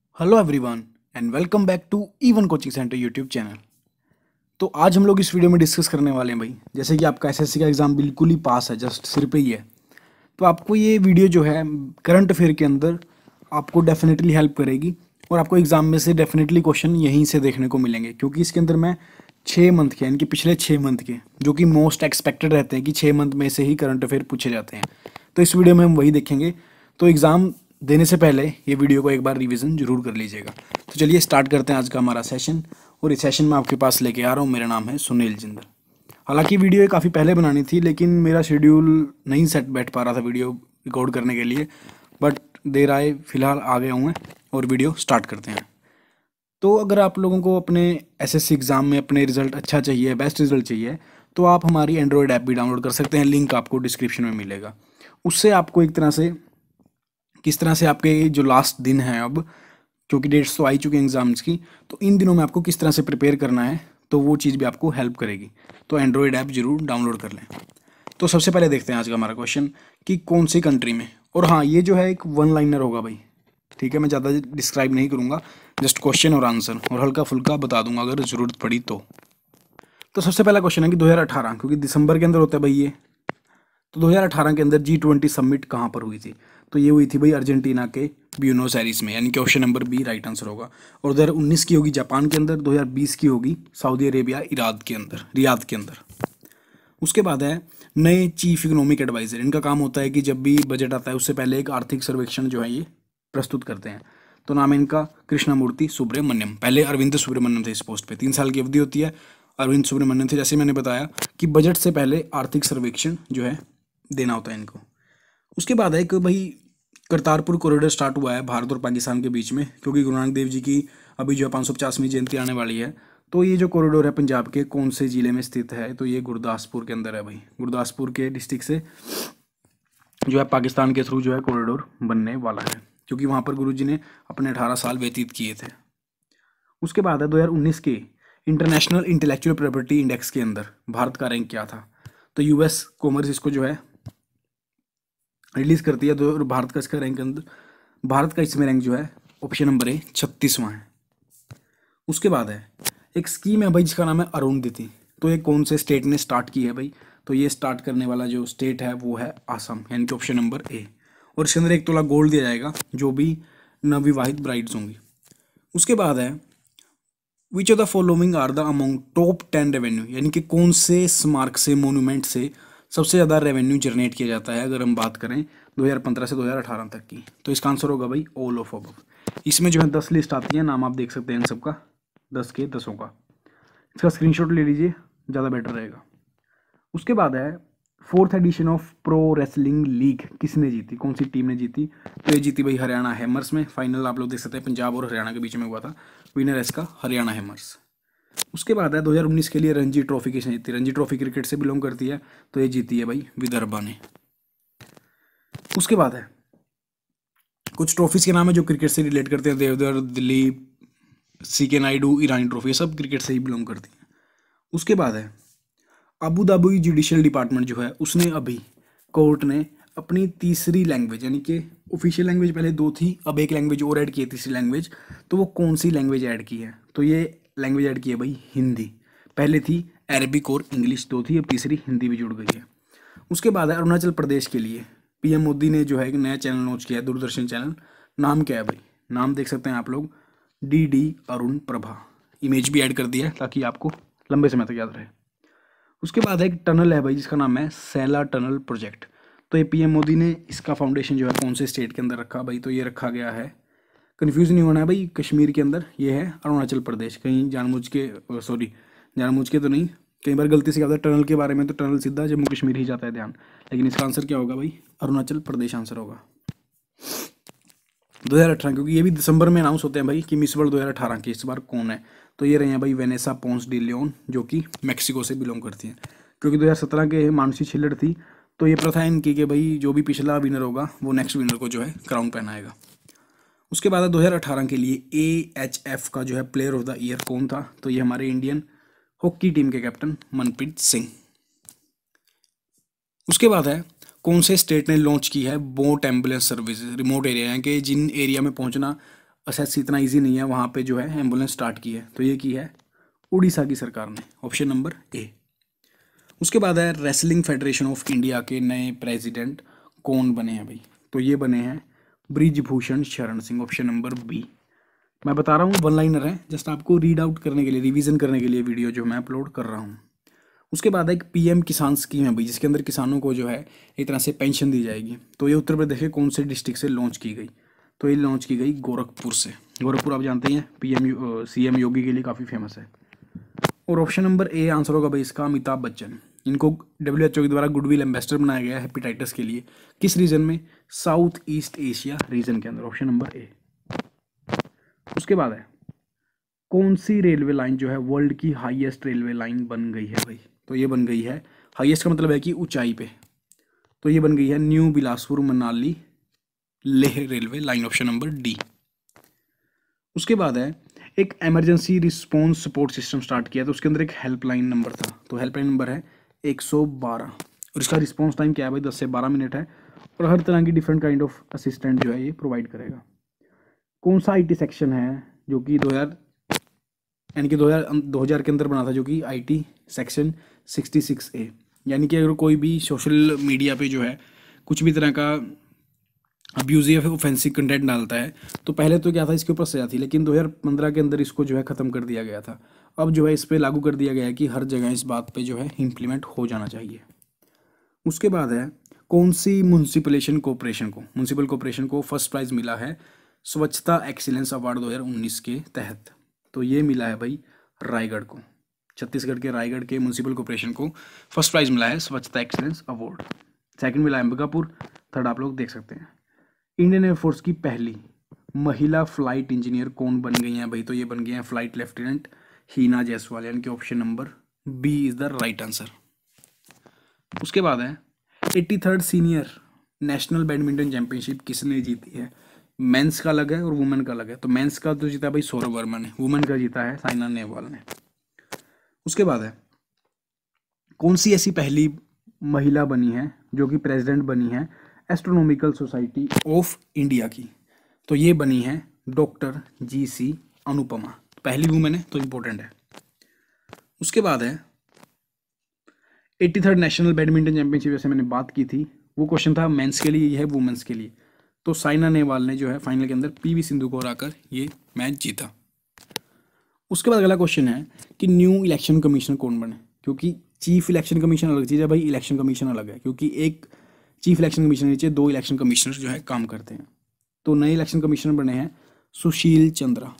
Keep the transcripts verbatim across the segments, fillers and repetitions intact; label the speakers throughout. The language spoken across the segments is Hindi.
Speaker 1: Hello everyone and welcome back to even coaching centre YouTube channel. तो आज हम लोग इस वीडियो में डिस्कस करने वाले हैं भाई, जैसे कि आपका एसएससी का एग्ज़ाम बिल्कुल ही पास है, जस्ट सिर पे ही है। तो आपको ये वीडियो जो है करंट अफेयर के अंदर आपको डेफिनेटली हेल्प करेगी और आपको एग्ज़ाम में से डेफिनेटली क्वेश्चन यहीं से देखने को मिलेंगे, क्योंकि इसके अंदर मैं छः मंथ के, इनके पिछले छः मंथ के, जो कि मोस्ट एक्सपेक्टेड रहते हैं कि छः मंथ में से ही करंट अफेयर पूछे जाते हैं, तो इस वीडियो में हम वही देखेंगे। तो एग्ज़ाम देने से पहले ये वीडियो को एक बार रिवीजन जरूर कर लीजिएगा। तो चलिए स्टार्ट करते हैं आज का हमारा सेशन। और इस सेशन में आपके पास लेके आ रहा हूँ, मेरा नाम है सुनील जिंदल। हालांकि वीडियो काफ़ी पहले बनानी थी, लेकिन मेरा शेड्यूल नहीं सेट बैठ पा रहा था वीडियो रिकॉर्ड करने के लिए, बट देर आए फिलहाल आ गए हुए हैं और वीडियो स्टार्ट करते हैं। तो अगर आप लोगों को अपने एसएससी एग्ज़ाम में अपने रिजल्ट अच्छा चाहिए, बेस्ट रिजल्ट चाहिए, तो आप हमारी एंड्रॉयड ऐप भी डाउनलोड कर सकते हैं, लिंक आपको डिस्क्रिप्शन में मिलेगा। उससे आपको एक तरह से किस तरह से आपके जो लास्ट दिन हैं अब, क्योंकि डेट्स तो आ ही चुके हैं एग्ज़ाम्स की, तो इन दिनों में आपको किस तरह से प्रिपेयर करना है, तो वो चीज़ भी आपको हेल्प करेगी। तो एंड्रॉयड ऐप जरूर डाउनलोड कर लें। तो सबसे पहले देखते हैं आज का हमारा क्वेश्चन कि कौन सी कंट्री में, और हाँ ये जो है एक वन लाइनर होगा भाई, ठीक है, मैं ज़्यादा डिस्क्राइब नहीं करूँगा, जस्ट क्वेश्चन और आंसर और हल्का फुल्का बता दूंगा अगर ज़रूरत पड़ी तो। तो सबसे पहला क्वेश्चन है कि दो हज़ार अठारह, क्योंकि दिसंबर के अंदर होता है भाई ये, तो दो हज़ार अठारह के अंदर जी ट्वेंटी समिट कहाँ पर हुई थी, तो ये हुई थी भाई अर्जेंटीना के ब्यूनोस एरिस में, यानी कि option number B right answer होगा। और दो हज़ार उन्नीस की होगी जापान के अंदर, दो हज़ार बीस की होगी सऊदी अरेबिया इराद के अंदर, रियाद के अंदर। उसके बाद है नए चीफ इकोनॉमिक एडवाइजर, इनका काम होता है कि जब भी बजट आता है उससे पहले एक आर्थिक सर्वेक्षण जो है ये प्रस्तुत करते हैं। तो नाम है इनका कृष्णमूर्ति सुब्रमण्यम, पहले अरविंद सुब्रमण्यम थे इस पोस्ट पे, तीन साल की अवधि होती है। अरविंद सुब्रमण्यम थे, जैसे मैंने बताया कि बजट से पहले आर्थिक सर्वेक्षण जो है देना होता है इनको। उसके बाद है एक भाई करतारपुर कॉरिडोर स्टार्ट हुआ है भारत और पाकिस्तान के बीच में, क्योंकि गुरु नानक देव जी की अभी जो है पाँच सौ पचासवीं जयंती आने वाली है। तो ये जो कॉरिडोर है पंजाब के कौन से ज़िले में स्थित है, तो ये गुरदासपुर के अंदर है भाई। गुरदासपुर के डिस्ट्रिक्ट से जो है पाकिस्तान के थ्रू जो है कॉरिडोर बनने वाला है, क्योंकि वहाँ पर गुरु जी ने अपने अठारह साल व्यतीत किए थे। उसके बाद है दो हज़ार उन्नीस के इंटरनेशनल इंटेलेक्चुअल प्रॉपर्टी इंडेक्स के अंदर भारत का रैंक क्या था, तो यूएस कॉमर्स इसको जो है रिलीज करती है, तो भारत का इसका रैंक अंदर, भारत का इसमें रैंक जो है ऑप्शन नंबर ए छत्तीसवां है। उसके बाद है एक स्कीम है भाई जिसका नाम है अरुणधति, तो ये कौन से स्टेट ने स्टार्ट की है भाई, तो ये स्टार्ट करने वाला जो स्टेट है वो है आसाम, यानी कि ऑप्शन नंबर ए। और इसके अंदर एक तोला गोल्ड दिया जाएगा जो भी नवविवाहित ब्राइड्स होंगी। उसके बाद है which of the following are the among top ten revenue, यानी कि कौन से स्मारक से, मोन्यूमेंट से सबसे ज़्यादा रेवेन्यू जनरेट किया जाता है, अगर हम बात करें दो हज़ार पंद्रह से दो हज़ार अठारह तक की, तो इसका आंसर होगा भाई ऑल ऑफ अबव। इसमें जो है दस लिस्ट आती है, नाम आप देख सकते हैं इन सबका, दस के दसों का। इसका स्क्रीनशॉट ले लीजिए, ज़्यादा बेटर रहेगा। उसके बाद है fourth edition of pro wrestling league किसने जीती, कौन सी टीम ने जीती, तो ये जीती भाई हरियाणा हैमर्स में। फाइनल आप लोग देख सकते हैं पंजाब और हरियाणा के बीच में हुआ था, विनर है इसका हरियाणा हैमर्स। उसके बाद है दो हज़ार उन्नीस के लिए रणजी ट्रॉफी किसने जीती, रणजी ट्रॉफी क्रिकेट से बिलोंग करती है, तो ये जीती है भाई विदर्भा ने। उसके बाद है कुछ ट्रॉफीज के नाम है जो क्रिकेट से रिलेट करते हैं, Deodhar, Dilip, C K Naidu, Irani trophy, सब क्रिकेट से ही बिलोंग करती हैं। उसके बाद है अबू धाबी जुडिशियल डिपार्टमेंट जो है उसने अभी, कोर्ट ने अपनी तीसरी लैंग्वेज, यानी कि ऑफिशियल लैंग्वेज पहले दो थी, अब एक लैंग्वेज और ऐड की है, तीसरी लैंग्वेज, तो वो कौन सी लैंग्वेज ऐड की है, तो ये लैंग्वेज ऐड की है भाई हिंदी। पहले थी अरबिक और इंग्लिश, दो थी, अब तीसरी हिंदी भी जुड़ गई है। उसके बाद है अरुणाचल प्रदेश के लिए पीएम मोदी ने जो है एक नया चैनल लॉन्च किया है, दूरदर्शन चैनल, नाम क्या है भाई, नाम देख सकते हैं आप लोग, D D Arun Prabha. Image भी ऐड कर दिया है ताकि आपको लंबे समय तक याद रहे। उसके बाद एक टनल है भाई जिसका नाम है सैला टनल प्रोजेक्ट, तो ये पीएम मोदी ने इसका फाउंडेशन जो है कौन से स्टेट के अंदर रखा भाई, तो ये रखा गया है, कन्फ्यूज़ नहीं होना है भाई, कश्मीर के अंदर, ये है अरुणाचल प्रदेश। कहीं जानबूझ के, सॉरी जानबूझ के तो नहीं, कई बार गलती से क्या होता है टनल के बारे में, तो टनल सीधा जम्मू कश्मीर ही जाता है ध्यान, लेकिन इसका आंसर क्या होगा भाई, अरुणाचल प्रदेश आंसर होगा। दो हज़ार अठारह, क्योंकि ये भी दिसंबर में अनाउंस होते हैं भाई कि मिस वर्ल्ड दो हज़ार अठारह की इस बार कौन है, तो ये रहे हैं भाई वेनेसा पोंस डी लियोन, जो कि मैक्सिको से बिलोंग करती हैं। क्योंकि दो हज़ार सत्रह के मानुषी छिल्लड़ थी, तो ये प्रथा इनकी कि भाई जो भी पिछला विनर होगा वो नेक्स्ट विनर को जो है क्राउन पहनाएगा। उसके बाद दो हज़ार अठारह के लिए ए एच एफ का जो है प्लेयर ऑफ द ईयर कौन था, तो ये हमारे इंडियन हॉकी टीम के कैप्टन मनप्रीत सिंह। उसके बाद है कौन से स्टेट ने लॉन्च की है boat ambulance service, remote area है कि जिन एरिया में पहुंचना एसएससी इतना इजी नहीं है, वहाँ पे जो है एम्बुलेंस स्टार्ट की है। तो ये की है उड़ीसा की सरकार ने, ऑप्शन नंबर ए। उसके बाद है रेसलिंग फेडरेशन ऑफ इंडिया के नए प्रेसिडेंट कौन बने हैं भाई? तो ये बने हैं Brijbhushan Sharan Singh, option number B. मैं बता रहा हूँ वन लाइनर है, जस्ट आपको रीड आउट करने के लिए, रिवीजन करने के लिए वीडियो जो मैं अपलोड कर रहा हूँ। उसके बाद एक पीएम किसान स्कीम है भाई, जिसके अंदर किसानों को जो है एक तरह से पेंशन दी जाएगी। तो ये उत्तर प्रदेश के कौन से डिस्ट्रिक्ट से लॉन्च की गई? तो ये लॉन्च की गई गोरखपुर से। गोरखपुर आप जानते हैं पीएम सीएम योगी के लिए काफ़ी फेमस है। और ऑप्शन नंबर ए आंसर होगा भाई इसका अमिताभ बच्चन। इनको डब्ल्यू एच ओ के द्वारा गुडविल एम्बेसडर बनाया गया है हेपेटाइटिस के लिए। किस रीजन में? साउथ ईस्ट एशिया रीजन के अंदर, ऑप्शन नंबर ए। उसके बाद है कौन सी रेलवे लाइन जो है वर्ल्ड की हाईएस्ट रेलवे लाइन बन गई है भाई? तो ये बन गई है, हाईएस्ट का मतलब है कि ऊंचाई पे, तो ये बन गई है new Bilaspur Manali Leh railway line, option number D. उसके बाद है एक emergency response support system start किया, तो उसके अंदर एक हेल्पलाइन नंबर था। तो हेल्पलाइन नंबर है एक सौ बारह, और इसका रिस्पॉन्स टाइम क्या है भाई? दस से बारह मिनट है, और हर तरह की डिफरेंट काइंड ऑफ असिस्टेंट जो है ये प्रोवाइड करेगा। कौन सा आईटी सेक्शन है जो कि दो हज़ार यानी कि दो हज़ार दो हज़ार के अंदर बना था, जो कि आईटी सेक्शन छियासठ ए, यानी कि अगर कोई भी सोशल मीडिया पे जो है कुछ भी तरह का अब्यूजिव ऑफेंसिव कंटेंट डालता है, तो पहले तो क्या था, इसके ऊपर सजा थी, लेकिन दो हज़ार पंद्रह के अंदर इसको जो है ख़त्म कर दिया गया था। अब जो है इस पर लागू कर दिया गया है कि हर जगह इस बात पे जो है इम्प्लीमेंट हो जाना चाहिए। उसके बाद है कौन सी म्यूनसिपलेशन कॉरपोरेशन को म्यूनसिपल कॉरपोरेशन को फर्स्ट प्राइज़ मिला है स्वच्छता एक्सीलेंस अवार्ड दो हज़ार उन्नीस के तहत? तो ये मिला है भाई रायगढ़ को, छत्तीसगढ़ के रायगढ़ के म्यूनसिपल कॉरपोरेशन को फर्स्ट प्राइज़ मिला है स्वच्छता एक्सीलेंस अवार्ड। सेकंड मिला है अंबिकापुर, थर्ड आप लोग देख सकते हैं। इंडियन एयरफोर्स की पहली महिला फ्लाइट इंजीनियर कौन बन गई हैं भाई? तो ये बन गई हैं फ्लाइट लेफ्टिनेंट हीना जायसवाल, यानी कि option number B is the right answer. उसके बाद है eighty third senior national badminton championship किसने जीती है? मेंस का अलग है और वुमेन का अलग है। तो मेंस का तो जीता भाई सौरभ वर्मा ने, वुमेन का जीता है साइना नेहवाल ने। उसके बाद है कौन सी ऐसी पहली महिला बनी है जो कि प्रेसिडेंट बनी है एस्ट्रोनॉमिकल सोसाइटी ऑफ इंडिया की? तो ये बनी है डॉक्टर जी सी अनुपमा, पहली वुमेन है तो इम्पोर्टेंट है। उसके बाद है eighty third national badminton championship, जैसे मैंने बात की थी, वो क्वेश्चन था मेंस के लिए, ये है वुमेन्स के लिए। तो साइना नेहवाल ने जो है फाइनल के अंदर पीवी सिंधु को हराकर ये मैच जीता। उसके बाद अगला क्वेश्चन है कि न्यू इलेक्शन कमीशनर कौन बने? क्योंकि चीफ इलेक्शन कमीशन अलग चीज़ है भाई, इलेक्शन कमीशन अलग है, क्योंकि एक चीफ इलेक्शन कमीशनर नीचे दो इलेक्शन कमिश्नर जो है काम करते हैं। तो नए इलेक्शन कमिश्नर बने हैं सुशील चंद्रा।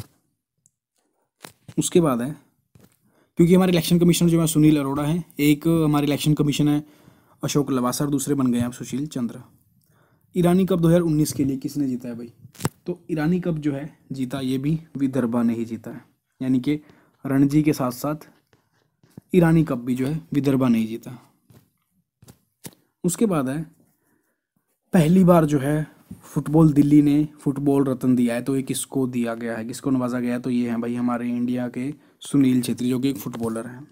Speaker 1: उसके बाद है क्योंकि हमारे इलेक्शन कमिश्नर जो है सुनील अरोड़ा हैं, एक हमारे इलेक्शन कमीशन है अशोक लवासा, और दूसरे बन गए हैं सुशील चंद्रा। ईरानी कप दो हज़ार उन्नीस के लिए किसने जीता है भाई? तो ईरानी कप जो है जीता, ये भी विदर्भा ने ही जीता है, यानी कि रणजी के साथ साथ ईरानी कप भी जो है विदर्भा ने ही जीता। उसके बाद है पहली बार जो है फुटबॉल दिल्ली ने फुटबॉल रत्न दिया है, तो ये किसको दिया गया है, किसको नवाजा गया है? तो ये है भाई हमारे इंडिया के सुनील छेत्री, जो कि एक फुटबॉलर हैं।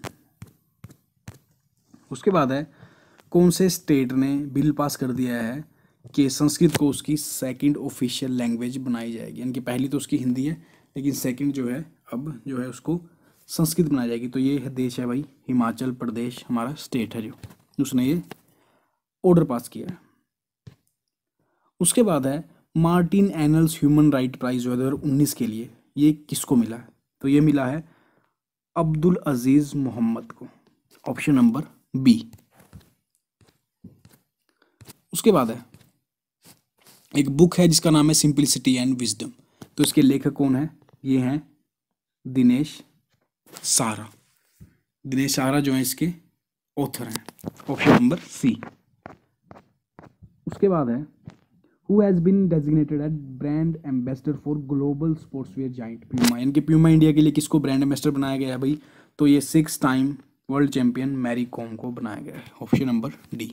Speaker 1: उसके बाद है कौन से स्टेट ने बिल पास कर दिया है कि संस्कृत को उसकी सेकंड ऑफिशियल लैंग्वेज बनाई जाएगी, यानी कि पहली तो उसकी हिंदी है, लेकिन सेकंड जो है अब जो है उसको संस्कृत बनाई जाएगी। तो ये है देश है भाई हिमाचल प्रदेश, हमारा स्टेट है जो उसने ये ऑर्डर पास किया है। उसके बाद है Martin Ennals human right prize दो हज़ार उन्नीस के लिए ये किसको मिला है? तो ये मिला है अब्दुल अजीज मोहम्मद को, ऑप्शन नंबर बी। उसके बाद है एक बुक है जिसका नाम है सिंपलिसिटी एंड विजडम, तो इसके लेखक कौन है? ये हैं दिनेश सहारा। दिनेश सहारा जो है इसके ऑथर हैं, ऑप्शन नंबर सी। उसके बाद है who has been designated as brand ambassador for global sportswear giant Puma, यानी कि प्यूमा इंडिया के लिए किसको ब्रांड एम्बेसडर बनाया गया है भाई? तो ये six time world champion Mary Kom को बनाया गया है, ऑप्शन नंबर डी।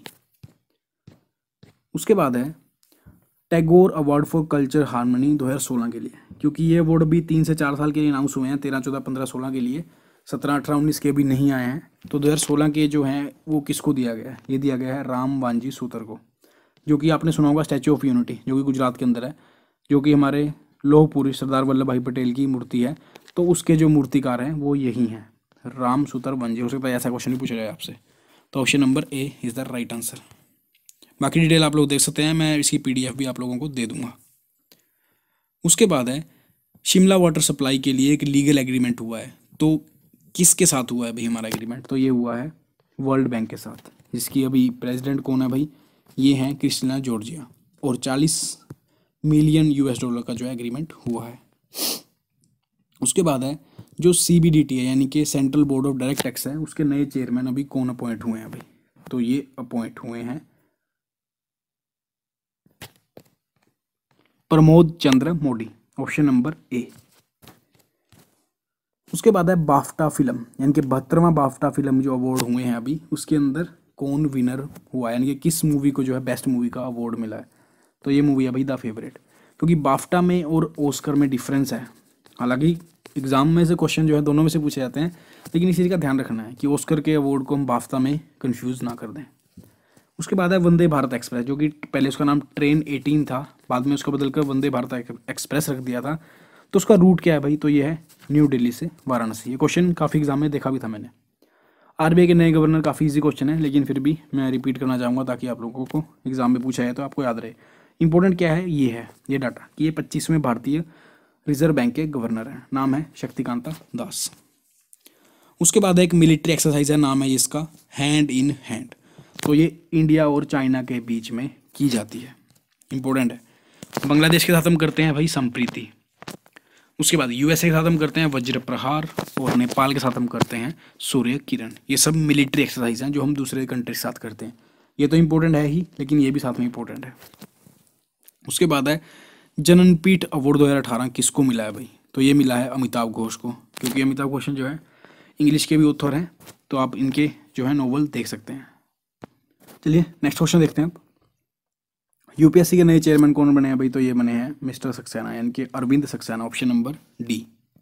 Speaker 1: उसके बाद है Tagore award for culture harmony दो हज़ार सोलह के लिए, क्योंकि ये अवार्ड भी तीन से चार साल के लिए अनाउंस हुए हैं, तेरह चौदह पंद्रह सोलह के लिए, सत्रह अठारह उन्नीस के भी नहीं आए हैं। तो दो हज़ार सोलह के जो हैं वो किसको दिया गया है? ये दिया गया है राम वांजी सूतर को, जो कि आपने सुना होगा स्टैचू ऑफ यूनिटी, जो कि गुजरात के अंदर है, जो कि हमारे लौह पुरुष सरदार वल्लभ भाई पटेल की मूर्ति है, तो उसके जो मूर्तिकार हैं वो यही हैं, राम सुतर वनजे। हो सकता है ऐसा क्वेश्चन भी पूछा जाए आपसे। तो option number A is the right answer. बाकी डिटेल आप लोग देख सकते हैं, मैं इसकी पीडीएफ भी आप लोगों को दे दूंगा। उसके बाद है शिमला वाटर सप्लाई के लिए एक लीगल एग्रीमेंट हुआ है, तो किसके साथ हुआ है भाई हमारा एग्रीमेंट? तो ये हुआ है वर्ल्ड बैंक के साथ, जिसकी अभी प्रेसिडेंट कौन है भाई? ये हैं क्रिस्टिना जॉर्जिया, और चालीस मिलियन यूएस डॉलर का जो है एग्रीमेंट हुआ है। उसके बाद है जो सीबीडीटी है यानी कि central board of direct tax है, उसके नए चेयरमैन अभी कौन अपॉइंट हुए हैं भाई? तो ये अपॉइंट हुए हैं Pramod Chandra Modi, option number A. उसके बाद है बाफ्टा फिल्म, यानी कि बहत्तरवां बाफ्टा फिल्म जो अवार्ड हुए हैं अभी, उसके अंदर कौन विनर हुआ है, यानी कि किस मूवी को जो है बेस्ट मूवी का अवार्ड मिला है? तो ये मूवी है भाई द फेवरेट। क्योंकि बाफ्टा में और ऑस्कर में डिफरेंस है, हालांकि एग्जाम में से क्वेश्चन जो है दोनों में से पूछे जाते हैं, लेकिन इस चीज़ का ध्यान रखना है कि ऑस्कर के अवार्ड को हम बाफ्टा में कंफ्यूज ना कर दें। उसके बाद है वंदे भारत एक्सप्रेस, जो कि पहले उसका नाम ट्रेन एटीन था, बाद में उसको बदलकर वंदे भारत एक्सप्रेस रख दिया था। तो उसका रूट क्या है भाई? तो ये है न्यू दिल्ली से वाराणसी। ये क्वेश्चन काफ़ी एग्जाम में देखा भी था मैंने। आरबीआई के नए गवर्नर काफ़ी इजी क्वेश्चन है, लेकिन फिर भी मैं रिपीट करना चाहूँगा ताकि आप लोगों को एग्जाम में पूछा है तो आपको याद रहे। इंपॉर्टेंट क्या है? ये है ये डाटा कि ये पच्चीसवें भारतीय रिजर्व बैंक के गवर्नर हैं, नाम है शक्तिकांता दास। उसके बाद एक मिलिट्री एक्सरसाइज है, नाम है इसका हैंड इन हैंड। तो ये इंडिया और चाइना के बीच में की जाती है, इंपॉर्टेंट है। बांग्लादेश के साथ हम करते हैं भाई संप्रीति। उसके बाद यूएसए के साथ हम करते हैं वज्र प्रहार, और नेपाल के साथ हम करते हैं सूर्य किरण। ये सब मिलिट्री एक्सरसाइज हैं जो हम दूसरे कंट्री के साथ करते हैं। ये तो इंपॉर्टेंट है ही, लेकिन ये भी साथ में इंपॉर्टेंट है। उसके बाद है जननपीठ अवार्ड दो हज़ार अठारह किसको मिला है भाई? तो ये मिला है अमिताभ घोष को, क्योंकि अमिताभ घोष जो है इंग्लिश के भी ऑथर हैं, तो आप इनके जो है नोवेल देख सकते हैं। चलिए नेक्स्ट क्वेश्चन देखते हैं आप। यूपीएससी के नए चेयरमैन कौन बने हैं भाई? तो ये बने हैं मिस्टर सक्सेना, यानी कि Arvind Saxena, option number D.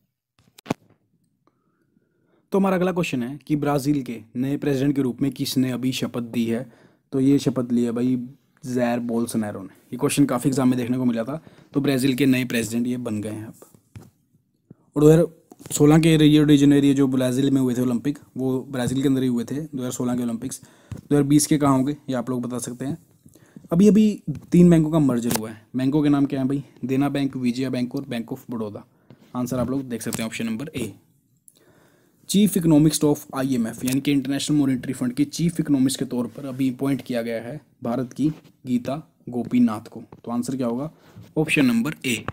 Speaker 1: तो हमारा अगला क्वेश्चन है कि ब्राज़ील के नए प्रेसिडेंट के रूप में किसने अभी शपथ दी है? तो ये शपथ ली है भाई जैर बोल्सोनारो ने। ये क्वेश्चन काफ़ी एग्जाम में देखने को मिला था। तो ब्राज़ील के नए प्रेसिडेंट ये बन गए हैं अब। और दो हज़ार सोलह के रियो डी जेनेरियो जो ब्राज़ील में हुए थे ओलंपिक, वो ब्राज़ील के अंदर ही हुए थे दो हज़ार सोलह के ओलंपिक्स। दो हज़ार बीस के कहाँ होंगे ये आप लोग बता सकते हैं। अभी अभी तीन बैंकों का मर्जर हुआ है। बैंकों के नाम क्या है भाई? देना बैंक, विजया बैंक और बैंक ऑफ बड़ौदा। आंसर आप लोग देख सकते हैं option number A. Chief economist of IMF यानी कि इंटरनेशनल मॉनेटरी फंड की चीफ इकोनॉमिस्ट के तौर पर अभी अपॉइंट किया गया है भारत की गीता गोपीनाथ को। तो आंसर क्या होगा? Option number A.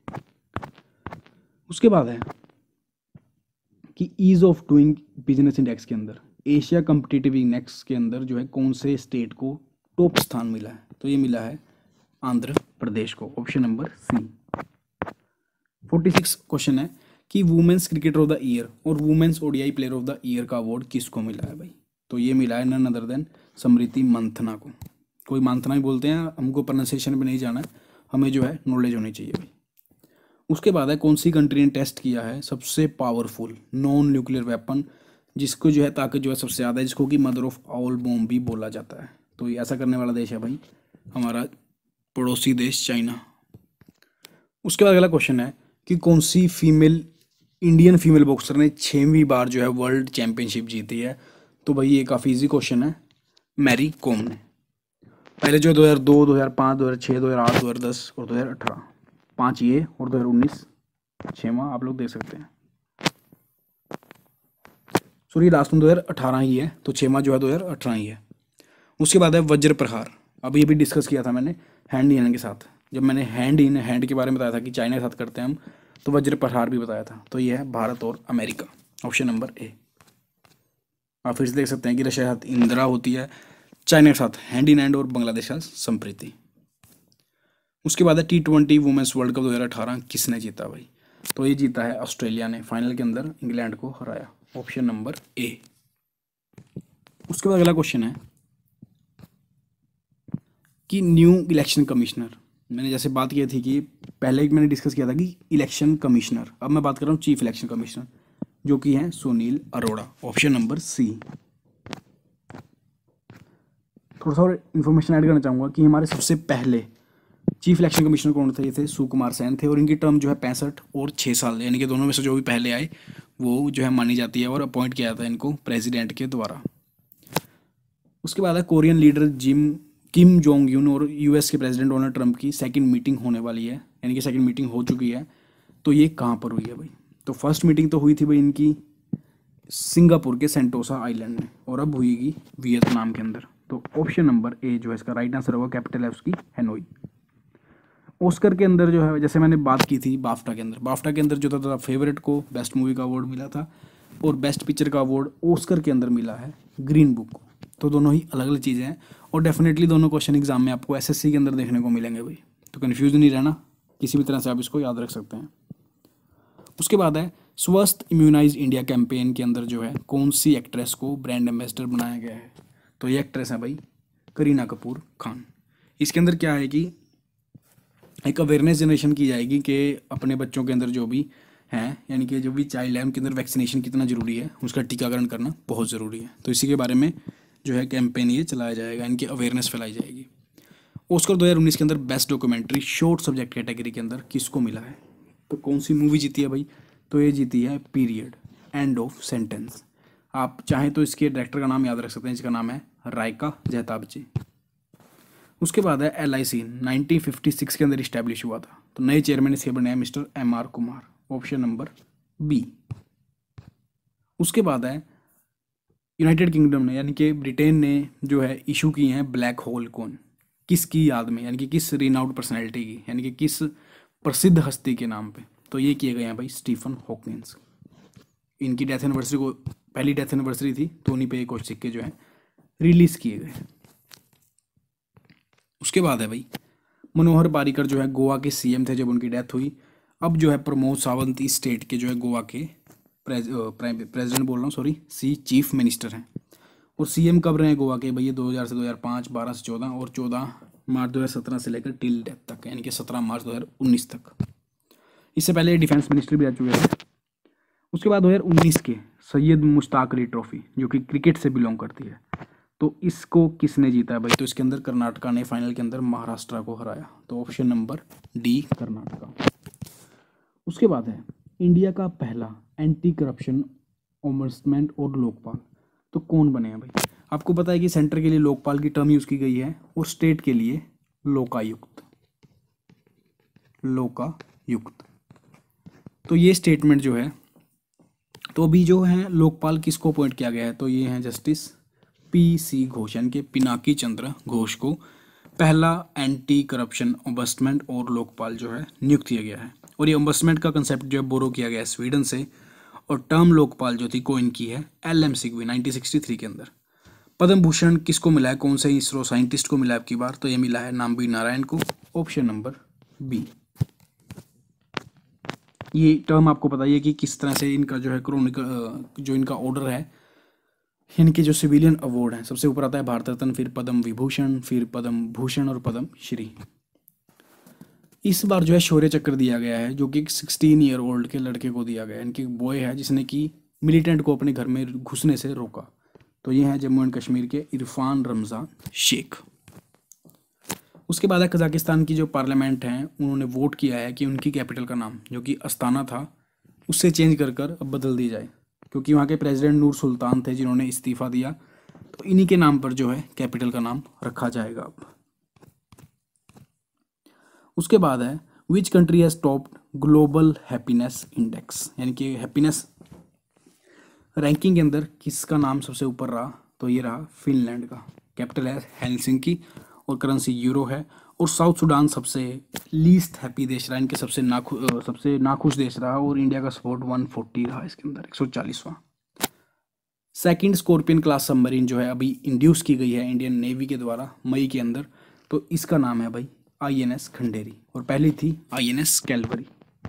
Speaker 1: उसके बाद है कि ease of doing business index के अंदर, एशिया कम्पिटिटिव इंडेक्स के अंदर जो है कौन से स्टेट को टॉप स्थान मिला है? तो ये मिला है आंध्र प्रदेश को, ऑप्शन नंबर सी। छियालीस क्वेश्चन है कि women's cricketer of the year और women's ODI player of the year का अवार्ड किसको मिला है भाई? तो ये मिला है none other than Smriti Mandhana को। कोई मंथना ही बोलते हैं, हमको प्रोनाउंसिएशन पे नहीं जाना है, हमें जो है नॉलेज होनी चाहिए भाई। उसके बाद है कौन सी कंट्री ने टेस्ट किया है सबसे पावरफुल नॉन न्यूक्लियर वेपन, जिसको जो है ताकत जो है सबसे ज़्यादा है, जिसको कि मदर ऑफ ऑल बॉम्ब भी बोला जाता है। तो ये ऐसा करने वाला देश है भाई हमारा पड़ोसी देश चाइना। उसके बाद अगला क्वेश्चन है कि कौन सी फीमेल इंडियन फीमेल बॉक्सर ने छवीं बार जो है वर्ल्ड चैंपियनशिप जीती है? तो भाई ये काफ़ी इजी क्वेश्चन है, मैरी कॉम ने। पहले जो है दो हज़ार दो, दो हज़ार पाँच, दो हज़ार छह, दो हज़ार आठ, दो हज़ार दस और दो हज़ार अठारह, पाँच ये और दो हज़ार उन्नीस छवा आप लोग देख सकते हैं। सॉरी लास्ट में दो हज़ार अठारह ही है, तो छवा जो है दो हज़ार अठारह ही है। उसके बाद है वज्र प्रहार, अभी अभी डिस्कस किया था मैंने हैंड इन हैंड के साथ, जब मैंने हैंड इन हैंड के बारे में बताया था कि चाइना के साथ करते हैं हम, तो वज्र प्रहार भी बताया था। तो ये है भारत और अमेरिका, ऑप्शन नंबर ए। आप फिर से देख सकते हैं कि रशिया के साथ इंदिरा होती है, चाइना के साथ हैंड इन हैंड और बांग्लादेश के साथ संप्रीति। उसके बाद है T twenty women's world cup दो हज़ार अठारह किसने जीता भाई? तो ये जीता है ऑस्ट्रेलिया ने, फाइनल के अंदर इंग्लैंड को हराया, ऑप्शन नंबर ए। उसके बाद अगला क्वेश्चन है कि न्यू इलेक्शन कमिश्नर, मैंने जैसे बात की थी कि पहले मैंने डिस्कस किया था कि इलेक्शन कमिश्नर, अब मैं बात कर रहा हूँ चीफ इलेक्शन कमिश्नर, जो कि हैं Sunil Arora, option number C. थोड़ा सा और इन्फॉर्मेशन ऐड करना चाहूँगा कि हमारे सबसे पहले चीफ इलेक्शन कमिश्नर कौन थे? ये थे सुकुमार सेन थे, और इनकी टर्म जो है पैंसठ और छः साल, यानी कि दोनों में से जो भी पहले आए वो जो है मानी जाती है, और अपॉइंट किया जाता है इनको प्रेसिडेंट के द्वारा। उसके बाद है कोरियन लीडर जिम किम जोंग यून और यूएस के प्रेसिडेंट डोनाल्ड ट्रंप की सेकंड मीटिंग होने वाली है, यानी कि सेकंड मीटिंग हो चुकी है। तो ये कहाँ पर हुई है भाई? तो फर्स्ट मीटिंग तो हुई थी भाई इनकी सिंगापुर के सेंटोसा आइलैंड में, और अब हुईगी वियतनाम के अंदर। तो ऑप्शन नंबर ए जो है इसका राइट आंसर होगा, कैपिटल है उसकी हैनोई। ऑस्कर के अंदर जो है, जैसे मैंने बात की थी बाफ्टा के अंदर, बाफ्टा के अंदर जो था, था फेवरेट को बेस्ट मूवी का अवार्ड मिला था, और बेस्ट पिक्चर का अवार्ड ऑस्कर के अंदर मिला है ग्रीन बुक को। तो दोनों ही अलग अलग चीज़ें हैं, और डेफिनेटली दोनों क्वेश्चन एग्जाम में आपको एसएससी के अंदर देखने को मिलेंगे भाई। तो कन्फ्यूज नहीं रहना, किसी भी तरह से आप इसको याद रख सकते हैं। उसके बाद है स्वस्थ इम्यूनाइज इंडिया कैंपेन के अंदर जो है कौन सी एक्ट्रेस को ब्रांड एम्बेसडर बनाया गया है? तो ये एक्ट्रेस है भाई करीना कपूर खान। इसके अंदर क्या है कि एक अवेयरनेस जनरेशन की जाएगी कि अपने बच्चों के अंदर जो भी हैं, यानी कि जो भी चाइल्ड है उनके अंदर वैक्सीनेशन कितना ज़रूरी है, उसका टीकाकरण करना बहुत ज़रूरी है। तो इसी के बारे में जो है कैंपेन ये चलाया जाएगा, इनकी अवेयरनेस फैलाई जाएगी। ऑस्कर दो हज़ार उन्नीस के अंदर best documentary short subject category के अंदर किसको मिला है? तो कौन सी मूवी जीती है भाई? तो ये जीती है पीरियड एंड ऑफ सेंटेंस। आप चाहें तो इसके डायरेक्टर का नाम याद रख सकते हैं, जिसका नाम है रायका जैताबचे। उसके बाद है L I C nineteen fifty six के अंदर इस्टेब्लिश हुआ था। तो नए चेयरमैन इसके बने हैं mister M R Kumar, option number B. उसके बाद है यूनाइटेड किंगडम ने, यानी कि ब्रिटेन ने जो है इशू की हैं ब्लैक होल कौन, किसकी याद में, यानी कि किस रिनाउड पर्सनैलिटी की, यानी कि किस प्रसिद्ध हस्ती के नाम पे? तो ये किए गए हैं भाई स्टीफन हॉकिंस। इनकी डेथ एनिवर्सरी को, पहली डेथ एनिवर्सरी थी, तो उन्हीं पे कुछ सिक्के जो है रिलीज किए गए। उसके बाद है भाई मनोहर पारिकर जो है गोवा के सीएम थे जब उनकी डेथ हुई। अब जो है प्रमोद सावंत इस स्टेट के जो है गोवा के प्रेज, प्रेसिडेंट बोल रहा हूँ सॉरी सी चीफ मिनिस्टर हैं। और सीएम कब रहे हैं गोवा के भाई? ये दो हज़ार से दो हज़ार पाँच, बारह से चौदह, और चौदह मार्च दो हज़ार सत्रह से लेकर टिल डेथ तक, यानी कि सत्रह मार्च दो हज़ार उन्नीस तक। इससे पहले डिफेंस मिनिस्टर भी रह चुके थे। उसके बाद दो हज़ार उन्नीस के सैयद मुश्ताक अली ट्रॉफी जो कि क्रिकेट से बिलोंग करती है, तो इसको किसने जीता है भाई? तो इसके अंदर कर्नाटका ने फाइनल के अंदर महाराष्ट्र को हराया। तो ऑप्शन नंबर डी कर्नाटका। उसके बाद है इंडिया का पहला एंटी करप्शन ओम्बड्समैन और लोकपाल, तो कौन बने हैं भाई? आपको पता है कि सेंटर के लिए लोकपाल की टर्म यूज की गई है, और स्टेट के लिए लोकायुक्त, लोकायुक्त। तो ये स्टेटमेंट जो है, तो अभी जो है लोकपाल किसको अपॉइंट किया गया है? तो ये हैं जस्टिस पी सी घोष, यानी कि पिनाकी चंद्र घोष को पहला एंटी करप्शन ओम्बड्समैन और लोकपाल जो है नियुक्त किया गया है। और ये ओम्बड्समैन का कंसेप्ट जो है बोरो किया गया है स्वीडन से, और टर्म लोकपाल जो थी कोइन की है L M Singhvi nineteen sixty three के अंदर। पद्म भूषण किसको मिला है, कौन से इसरो साइंटिस्ट को मिला है आपकी बार? तो ये मिला है नाम्बी नारायण को, ऑप्शन नंबर बी। ये टर्म आपको पता ही है कि किस तरह से इनका जो है क्रोनिकल जो इनका ऑर्डर है, इनके जो सिविलियन अवार्ड हैं, सबसे ऊपर आता है भारत रत्न, फिर पद्म विभूषण, फिर पद्म भूषण और पद्म श्री। इस बार जो है शौर्य चक्र दिया गया है, जो कि एक सिक्सटीन ईयर ओल्ड के लड़के को दिया गया है। इनकी बॉय है जिसने कि मिलिटेंट को अपने घर में घुसने से रोका। तो ये है जम्मू एंड कश्मीर के इरफान रमज़ान शेख। उसके बाद है कजाकिस्तान की जो पार्लियामेंट हैं, उन्होंने वोट किया है कि उनकी कैपिटल का नाम जो कि अस्ताना था उससे चेंज कर कर अब बदल दी जाए, क्योंकि वहाँ के प्रेसिडेंट नूर सुल्तान थे जिन्होंने इस्तीफा दिया। तो इन्हीं के नाम पर जो है कैपिटल का नाम रखा जाएगा अब। उसके बाद है which country has topped global happiness index, यानी कि हैप्पीनेस रैंकिंग के अंदर किसका नाम सबसे ऊपर रहा? तो ये रहा फिनलैंड का। कैपिटल है हेलसिंकी और करेंसी यूरो है। और साउथ सुडान सबसे लीस्ट हैप्पी देश रहा, इनके सबसे नाखु सबसे नाखुश देश रहा, और इंडिया का सपोर्ट वन फोर्टी रहा इसके अंदर, एक सौ चालीसवां। सेकेंड स्कॉर्पियन क्लास सबमरीन जो है अभी इंड्यूस की गई है इंडियन नेवी के द्वारा मई के अंदर, तो इसका नाम है भाई आई एन एस खंडेरी, और पहली थी आई एन एस कैलवरी।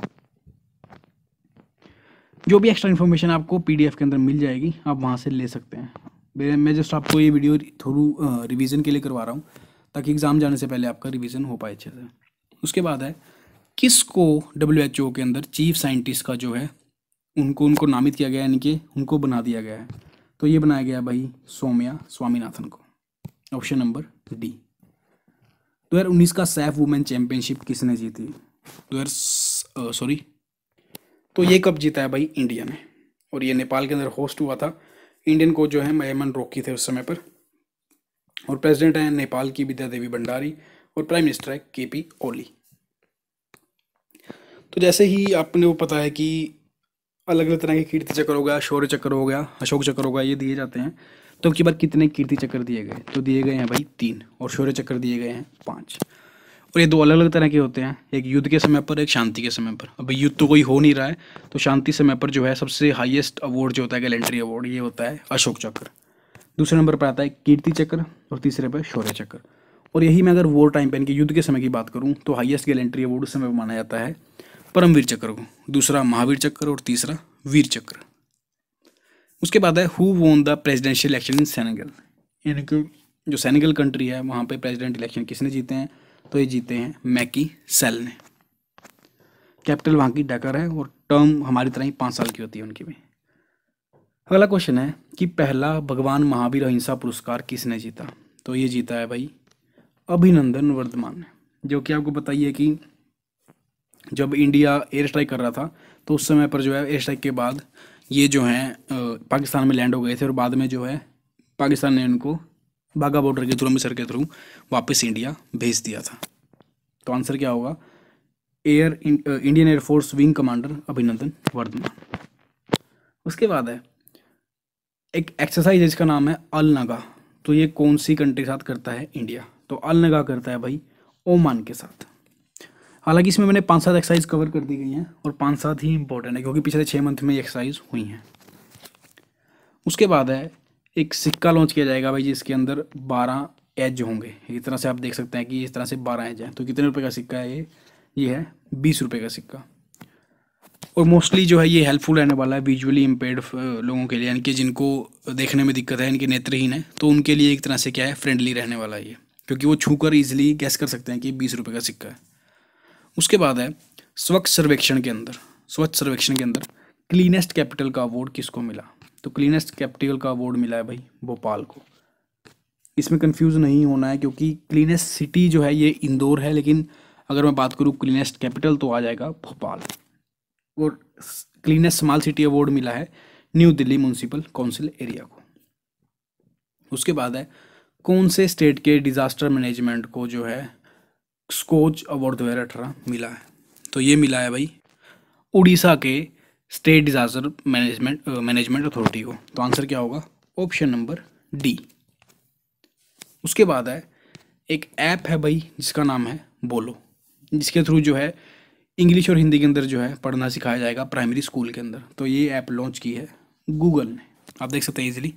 Speaker 1: जो भी एक्स्ट्रा इन्फॉर्मेशन आपको पीडीएफ के अंदर मिल जाएगी, आप वहाँ से ले सकते हैं। मैं जस्ट आपको ये वीडियो थोड़ू रिवीजन के लिए करवा रहा हूँ, ताकि एग्जाम जाने से पहले आपका रिवीजन हो पाए अच्छे से। उसके बाद है किसको डब्ल्यू एच ओ के अंदर चीफ साइंटिस्ट का जो है उनको उनको नामित किया गया, यानी कि उनको बना दिया गया है। तो ये बनाया गया भाई सौम्या स्वामीनाथन को, ऑप्शन नंबर डी। दो हज़ार उन्नीस का सैफ वुमेन चैंपियनशिप किसने जीती? दो हज़ार सॉरी तो ये कब जीता है भाई? इंडिया ने। और ये नेपाल के अंदर होस्ट हुआ था। इंडियन कोच जो है मेमन रोकी थे उस समय पर। और प्रेसिडेंट है नेपाल की विद्या देवी भंडारी और प्राइम मिनिस्टर है के पी ओली। तो जैसे ही आपने वो पता है कि अलग अलग तरह के कीर्ति चक्र हो गया, शौर्य चक्र हो गया, अशोक चक्र हो गया, ये दिए जाते हैं। तो अब की बार कितने कीर्ति चक्र दिए गए? तो दिए गए हैं भाई तीन, और शौर्य चक्र दिए गए हैं पाँच। और ये दो अलग अलग तरह के होते हैं, एक युद्ध के समय पर, एक शांति के समय पर। अब युद्ध तो कोई हो नहीं रहा है, तो शांति समय पर जो है सबसे हाईएस्ट अवार्ड जो होता है गैलेंट्री अवार्ड, ये होता है अशोक चक्र। दूसरे नंबर पर आता है कीर्ति चक्र और तीसरे पर शौर्य चक्र। और यही मैं अगर वॉर टाइम पे इनके युद्ध के समय की बात करूँ तो हाईएस्ट गैलेंट्री अवार्ड उस समय माना जाता है परमवीर चक्र को, दूसरा महावीर चक्र और तीसरा वीर चक्र। उसके बाद है who won the presidential election in Senegal, यानी कि जो सेनेगल कंट्री है वहाँ पे प्रेसिडेंट इलेक्शन किसने जीते हैं? तो ये जीते हैं मैकी सेल ने। कैपिटल वहाँ की डकर है और टर्म हमारी तरह ही पाँच साल की होती है उनकी भी। अगला क्वेश्चन है कि पहला भगवान महावीर अहिंसा पुरस्कार किसने जीता? तो ये जीता है भाई अभिनंदन वर्धमान ने, जो कि आपको बताइए कि जब इंडिया एयर स्ट्राइक कर रहा था तो उस समय पर जो है एयर स्ट्राइक के बाद ये जो हैं पाकिस्तान में लैंड हो गए थे, और बाद में जो है पाकिस्तान ने उनको बाघा बॉर्डर के थ्रू, अमृतसर के थ्रू वापस इंडिया भेज दिया था। तो आंसर क्या होगा? Air Indian air force wing commander Abhinandan Varthaman. उसके बाद है एक एक्सरसाइज जिसका नाम है अल नगा। तो ये कौन सी कंट्री के साथ करता है इंडिया? तो अल नगा करता है भाई ओमान के साथ। हालांकि इसमें मैंने पाँच सात एक्सरसाइज कवर कर दी गई हैं, और पाँच सात ही इंपॉर्टेंट है क्योंकि पिछले छः मंथ में ये एक्सरसाइज हुई हैं। उसके बाद है एक सिक्का लॉन्च किया जाएगा भाई, जिसके अंदर बारह एज होंगे। इस तरह से आप देख सकते हैं कि इस तरह से बारह एज है। तो कितने रुपए का सिक्का है ये? ये है बीस रुपये का सिक्का। और मोस्टली जो है ये हेल्पफुल रहने वाला है विजुअली इम्पेयर्ड लोगों के लिए, यानी कि जिनको देखने में दिक्कत है, इनके नेत्रहीन है, तो उनके लिए एक तरह से क्या है फ्रेंडली रहने वाला है ये, क्योंकि वो छूकर ईजिली गैस कर सकते हैं कि बीस रुपये का सिक्का है। उसके बाद है स्वच्छ सर्वेक्षण के अंदर स्वच्छ सर्वेक्षण के अंदर क्लीनेस्ट कैपिटल का अवार्ड किसको मिला? तो क्लीनेस्ट कैपिटल का अवार्ड मिला है भाई भोपाल को। इसमें कंफ्यूज नहीं होना है क्योंकि क्लीनेस्ट सिटी जो है ये इंदौर है, लेकिन अगर मैं बात करूँ क्लीनेस्ट कैपिटल तो आ जाएगा भोपाल। और क्लीनेस्ट स्मॉल सिटी अवार्ड मिला है new Delhi municipal council area को। उसके बाद है कौन से स्टेट के डिजास्टर मैनेजमेंट को जो है स्कोच अवार्ड दो हज़ार अठारह मिला है? तो ये मिला है भाई उड़ीसा के state disaster management management authority को। तो आंसर क्या होगा? Option number D. उसके बाद है एक ऐप है भाई जिसका नाम है बोलो, जिसके थ्रू जो है इंग्लिश और हिंदी के अंदर जो है पढ़ना सिखाया जाएगा प्राइमरी स्कूल के अंदर। तो ये ऐप लॉन्च की है गूगल ने, आप देख सकते हैं इजीली।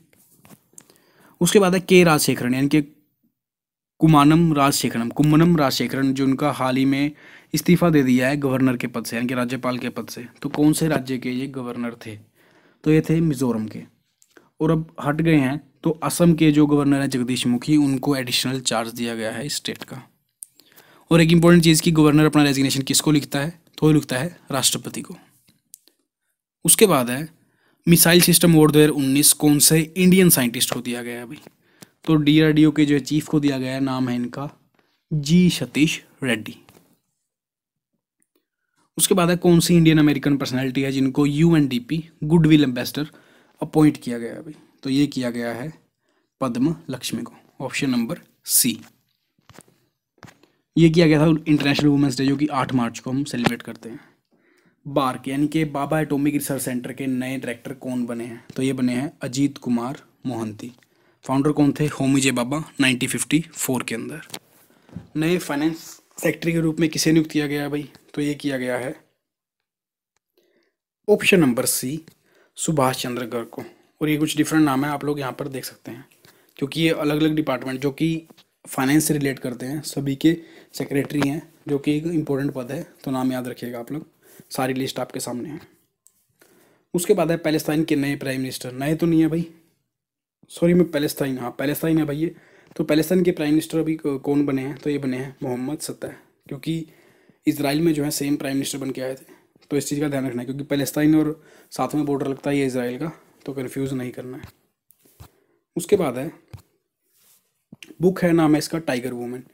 Speaker 1: उसके बाद है के राजशेखरन, यानी कि कुमानम राजशेखरन कुम्मनम राजशेखरन, जो उनका हाल ही में इस्तीफा दे दिया है गवर्नर के पद से, यानी कि राज्यपाल के पद से। तो कौन से राज्य के ये गवर्नर थे? तो ये थे मिजोरम के, और अब हट गए हैं। तो असम के जो गवर्नर हैं जगदीश मुखी, उनको एडिशनल चार्ज दिया गया है स्टेट का। और एक इंपॉर्टेंट चीज़ की गवर्नर अपना रेजिग्नेशन किसको लिखता है? तो वो लिखता है राष्ट्रपति को। उसके बाद है मिसाइल सिस्टम अवार्ड दो हज़ार उन्नीस कौन से इंडियन साइंटिस्ट को दिया गया है भाई? तो डीआरडीओ के जो है चीफ को दिया गया है, नाम है इनका जी सतीश रेड्डी। उसके बाद है कौन सी इंडियन अमेरिकन पर्सनैलिटी है जिनको यूएनडीपी गुडविल एम्बेसडर अपॉइंट किया गया है भाई? तो ये किया गया है पद्म लक्ष्मी को, ऑप्शन नंबर सी। ये किया गया था इंटरनेशनल वुमेंस डे, जो कि आठ मार्च को हम सेलिब्रेट करते हैं। बार्क यानी कि बाबा एटॉमिक रिसर्च सेंटर के नए डायरेक्टर कौन बने हैं? तो ये बने हैं अजीत कुमार मोहंती। फाउंडर कौन थे? Homi J Bhabha nineteen fifty four के अंदर। नए फाइनेंस सेक्रेटरी के रूप में किसे नियुक्त किया गया है भाई? तो ये किया गया है option number C Subhash Chandra Garg को। और ये कुछ डिफरेंट नाम है, आप लोग यहाँ पर देख सकते हैं, क्योंकि ये अलग अलग डिपार्टमेंट जो कि फाइनेंस से रिलेट करते हैं सभी के सेक्रेटरी हैं, जो कि एक इम्पोर्टेंट पद है। तो नाम याद रखिएगा आप लोग, सारी लिस्ट आपके सामने है। उसके बाद है पैलेस्टाइन के नए प्राइम मिनिस्टर। नए तो नहीं है भाई, सॉरी मैं पैलेस्टाइन, हाँ पैलेस्टाइन है भाई ये। तो पैलेस्टाइन के प्राइम मिनिस्टर अभी कौन बने हैं? तो ये बने हैं मोहम्मद सत्ता, क्योंकि इसराइल में जो है सेम प्राइम मिनिस्टर बन के आए थे। तो इस चीज़ का ध्यान रखना है, क्योंकि पैलेस्टाइन और साथ में बॉर्डर लगता है ये इसराइल का, तो कन्फ्यूज़ नहीं करना है। उसके बाद है बुक है, नाम है इसका टाइगर वुमेन।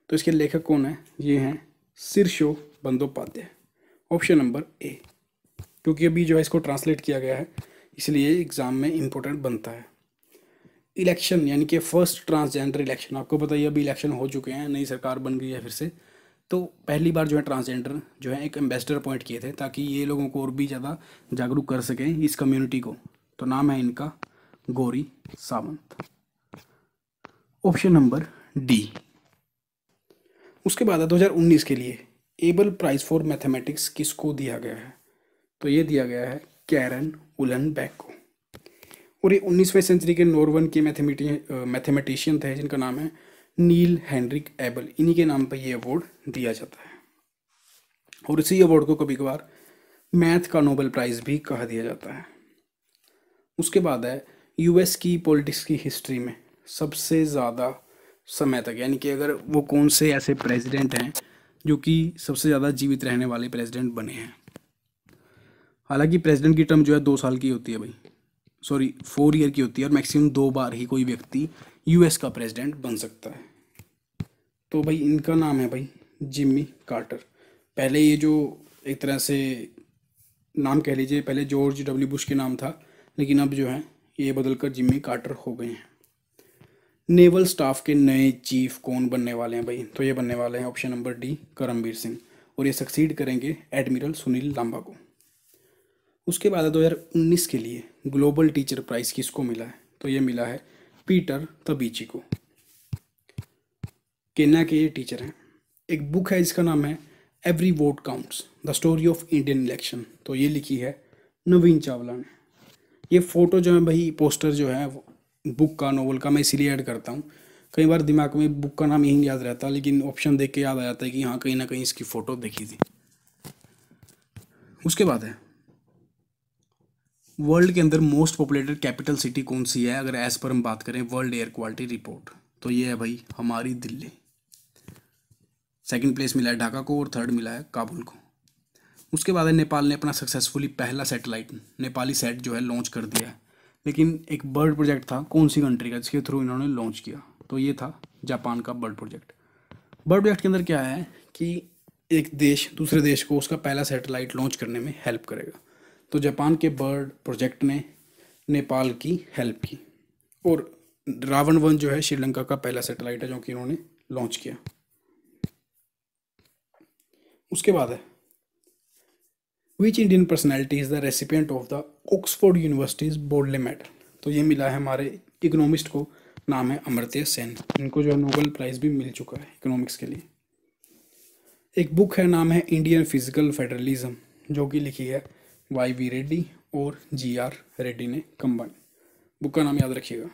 Speaker 1: तो इसके लेखक कौन है? ये हैं Shirsho Bandopadhyay, option number A. क्योंकि अभी जो है इसको ट्रांसलेट किया गया है इसलिए एग्ज़ाम में इम्पोर्टेंट बनता है। इलेक्शन यानी कि फर्स्ट ट्रांसजेंडर इलेक्शन, आपको पता ही अभी इलेक्शन हो चुके हैं, नई सरकार बन गई है फिर से। तो पहली बार जो है ट्रांसजेंडर जो है एक एम्बेसडर अपॉइंट किए थे ताकि ये लोगों को और भी ज़्यादा जागरूक कर सकें इस कम्युनिटी को। तो नाम है इनका Gauri Sawant, option number D. उसके बाद है दो हज़ार उन्नीस के लिए एबल प्राइज फॉर मैथमेटिक्स किसको दिया गया है? तो ये दिया गया है कैरन उलनबैक को। और ये उन्नीसवें सेंचुरी के नॉर्वन के मैथमेटिशियन मैथमेटिशियन थे जिनका नाम है नील हेनरिक एबल। इन्हीं के नाम पर ये अवार्ड दिया जाता है। और इसी अवार्ड को कभी कभार मैथ का नोबेल प्राइज़ भी कहा दिया जाता है। उसके बाद है यूएस की पॉलिटिक्स की हिस्ट्री में सबसे ज़्यादा समय तक, यानी कि अगर वो कौन से ऐसे प्रेसिडेंट हैं जो कि सबसे ज़्यादा जीवित रहने वाले प्रेसिडेंट बने हैं। हालांकि प्रेसिडेंट की टर्म जो है दो साल की होती है भाई, सॉरी फोर ईयर की होती है, और मैक्सिमम दो बार ही कोई व्यक्ति यूएस का प्रेसिडेंट बन सकता है। तो भाई इनका नाम है भाई जिम्मी कार्टर। पहले ये जो एक तरह से नाम कह लीजिए, पहले जॉर्ज डब्ल्यू बुश के नाम था, लेकिन अब जो है ये बदलकर जिम्मी कार्टर हो गए हैं। नेवल स्टाफ के नए चीफ कौन बनने वाले हैं भाई? तो ये बनने वाले हैं option number D Karambir Singh, और ये सक्सीड करेंगे एडमिरल सुनील लांबा को। उसके बाद दो हज़ार उन्नीस के लिए ग्लोबल टीचर प्राइज़ किसको मिला है? तो ये मिला है पीटर तबीची को। केन्या के ये टीचर हैं। एक बुक है जिसका नाम है every vote counts the story of Indian election, तो ये लिखी है नवीन चावला ने। ये फ़ोटो जो है भाई, पोस्टर जो है बुक का, नोवेल का, मैं इसीलिए ऐड करता हूँ। कई बार दिमाग में बुक का नाम यही याद रहता, लेकिन ऑप्शन देख के याद आ जाता है कि हाँ कहीं ना कहीं इसकी फ़ोटो देखी थी। उसके बाद है वर्ल्ड के अंदर मोस्ट पॉपुलेटेड कैपिटल सिटी कौन सी है? अगर एज पर हम बात करें वर्ल्ड एयर क्वालिटी रिपोर्ट, तो ये है भाई हमारी दिल्ली। सेकंड प्लेस मिला है ढाका को और थर्ड मिला है काबुल को। उसके बाद है नेपाल ने अपना सक्सेसफुली पहला सैटेलाइट नेपाली सेट जो है लॉन्च कर दिया है। लेकिन एक बर्ड प्रोजेक्ट था कौन सी कंट्री का जिसके थ्रू इन्होंने लॉन्च किया? तो ये था जापान का बर्ड प्रोजेक्ट। बर्ड प्रोजेक्ट के अंदर क्या है कि एक देश दूसरे देश को उसका पहला सैटेलाइट लॉन्च करने में हेल्प करेगा। तो जापान के बर्ड प्रोजेक्ट ने नेपाल की हेल्प की, और रावण वन जो है श्रीलंका का पहला सैटेलाइट है जो कि इन्होंने लॉन्च किया। उसके बाद है which Indian personality is the recipient of the Oxford University's Bodley Medal? तो ये मिला है हमारे इकोनॉमिस्ट को, नाम है अमर्त्य सेन। इनको जो है नोबेल प्राइज़ भी मिल चुका है इकोनॉमिक्स के लिए। एक बुक है, नाम है इंडियन फिजिकल फेडरलिज्म, जो कि लिखी है वाई वी रेड्डी और जी आर रेड्डी ने कंबाइन। बुक का नाम याद रखिएगा।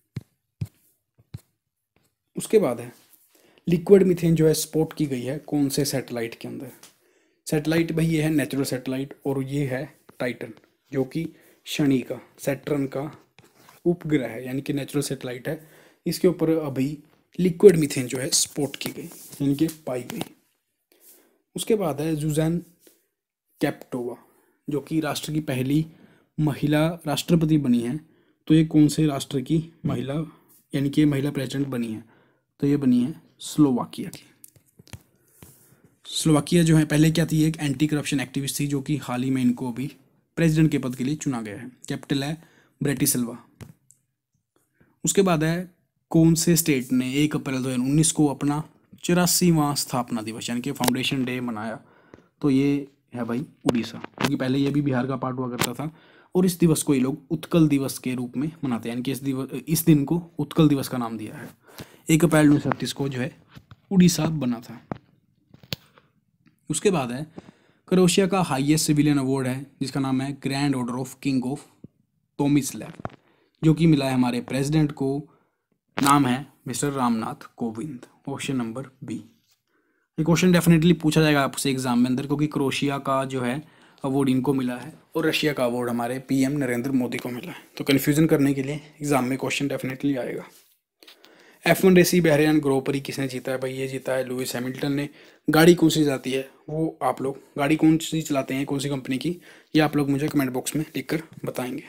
Speaker 1: उसके बाद है लिक्विड मीथेन जो है स्पॉट की गई है कौन से सैटेलाइट के अंदर? सैटेलाइट भाई ये है नेचुरल सैटेलाइट, और ये है टाइटन जो कि शनि का, सैटर्न का उपग्रह है, यानी कि नेचुरल सैटेलाइट है। इसके ऊपर अभी लिक्विड मीथेन जो है स्पॉट की गई, यानी कि पाई गई। उसके बाद है जुजैन कैप्टोवा, जो कि राष्ट्र की पहली महिला राष्ट्रपति बनी है। तो ये कौन से राष्ट्र की महिला, यानी कि महिला प्रेसिडेंट बनी है? तो ये बनी है स्लोवाकिया की। स्लोवाकिया जो है पहले क्या थी, एक एंटी करप्शन एक्टिविस्ट थी, जो कि हाल ही में इनको अभी प्रेसिडेंट के पद के लिए चुना गया है। कैपिटल है ब्रेटिस्लावा। उसके बाद है कौन से स्टेट ने एक अप्रैल दो हज़ार उन्नीस को अपना चौरासीवां स्थापना दिवस यानी कि फाउंडेशन डे मनाया? तो ये है भाई उड़ीसा, क्योंकि पहले ये भी बिहार का पार्ट हुआ करता था, और इस दिवस को ये लोग उत्कल दिवस के रूप में मनाते हैं, यानी कि इस दिवस इस दिन को उत्कल दिवस का नाम दिया है। एक अप्रैल उन्नीस सौ छत्तीस को जो है उड़ीसा बना था। उसके बाद है क्रोएशिया का हाईएस्ट सिविलियन अवार्ड है जिसका नाम है Grand Order of King of Tomislav, जो कि मिला है हमारे प्रेसिडेंट को, नाम है mister Ramnath Kovind, option number B. ये क्वेश्चन डेफिनेटली पूछा जाएगा आपसे एग्जाम में अंदर, क्योंकि क्रोएशिया का जो है अवार्ड इनको मिला है और रशिया का अवार्ड हमारे पीएम नरेंद्र मोदी को मिला है। तो कन्फ्यूजन करने के लिए एग्जाम में क्वेश्चन डेफिनेटली आएगा। F one race Bahrain Grand Prix किसने जीता है भाई? ये जीता है लुइस हैमिल्टन ने। गाड़ी कौन सी जाती है वो आप लोग, गाड़ी कौन सी चलाते हैं, कौन सी कंपनी की, ये आप लोग मुझे कमेंट बॉक्स में लिखकर बताएंगे।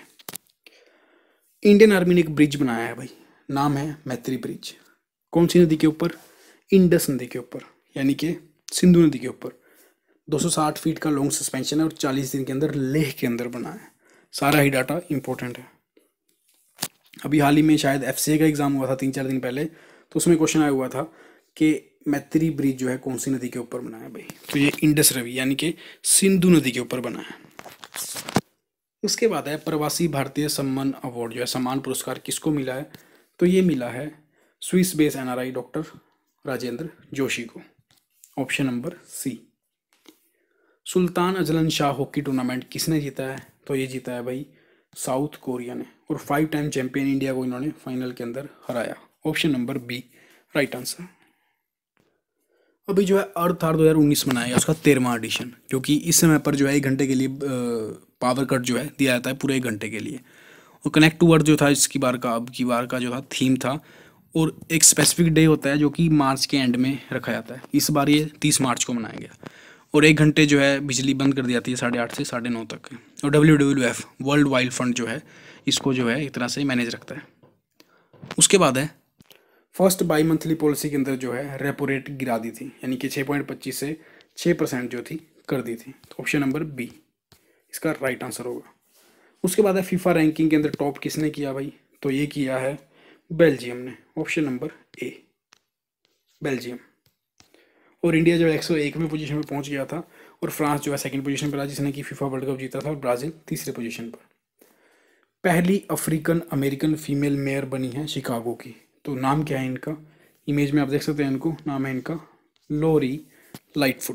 Speaker 1: इंडियन आर्मी ने एक ब्रिज बनाया है भाई, नाम है मैत्री ब्रिज। कौन सी नदी के ऊपर? इंडस नदी के ऊपर, यानी कि सिंधु नदी के ऊपर। दो सौ साठ फीट का लॉन्ग सस्पेंशन है और चालीस दिन के अंदर लेह के अंदर बना है। सारा ही डाटा इंपॉर्टेंट है। अभी हाल ही में शायद एफसीए का एग्जाम हुआ था तीन चार दिन पहले, तो उसमें क्वेश्चन आया हुआ था कि मैत्री ब्रिज जो है कौन सी नदी के ऊपर बना है भाई, तो ये इंडस रवि यानी कि सिंधु नदी के ऊपर बना है। उसके बाद है प्रवासी भारतीय सम्मान अवार्ड जो है, सम्मान पुरस्कार किसको मिला है, तो ये मिला है Swiss base NRI doctor Rajendra Joshi को, option number C. Sultan Azlan Shah hockey tournament किसने जीता है, तो ये जीता है भाई साउथ कोरिया ने, और फाइव टाइम चैंपियन इंडिया को इन्होंने फाइनल के अंदर हराया, option number B right answer. अभी जो है अर्थ आर दो हज़ार उन्नीस मनाएगा उसका तेरहवां एडिशन, क्योंकि इस समय पर जो है एक घंटे के लिए पावर कट जो है दिया जाता है पूरे एक घंटे के लिए। और कनेक्ट टू अर्थ जो था इसकी बार का अब की बार का जो था थीम था, और एक स्पेसिफिक डे होता है जो कि मार्च के एंड में रखा जाता है। इस बार ये तीस मार्च को मनाया गया, और एक घंटे जो है बिजली बंद कर दी जाती है साढ़े आठ से साढ़े नौ तक। और W W F world wild fund जो है इसको जो है एक तरह से मैनेज रखता है। उसके बाद है फर्स्ट बाई मंथली पॉलिसी के अंदर जो है रेपो रेट गिरा दी थी, यानी कि छः पॉइंट पच्चीस से छः परसेंट जो थी कर दी थी, तो ऑप्शन नंबर बी इसका राइट आंसर होगा। उसके बाद है फीफा रैंकिंग के अंदर टॉप किसने किया भाई, तो ये किया है बेल्जियम ने, ऑप्शन नंबर ए बेल्जियम। और इंडिया जो है एक सौ एकवीं पोजीशन पर पहुंच गया था, और फ्रांस जो है सेकंड पोजीशन पर रहा जिसने कि फीफा वर्ल्ड कप जीता था, और ब्राज़ील तीसरे पोजीशन पर। पहली अफ्रीकन अमेरिकन फीमेल मेयर बनी है शिकागो की, तो नाम क्या है इनका, इमेज में आप देख सकते हैं इनको, नाम है इनका लोरी लाइटफुट।